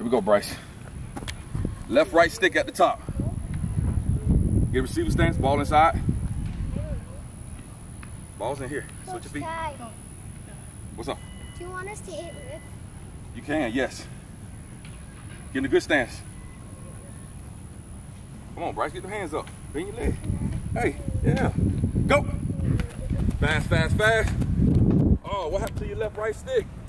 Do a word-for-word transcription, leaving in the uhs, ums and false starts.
Here we go, Bryce. Left, right stick at the top. Get receiver stance, ball inside. Ball's in here. Switch your feet. What's up? Do you want us to hit Rip? You can, yes. Get in a good stance. Come on, Bryce, get your hands up. Bend your leg. Hey, yeah. Go. Fast, fast, fast. Oh, what happened to your left, right stick?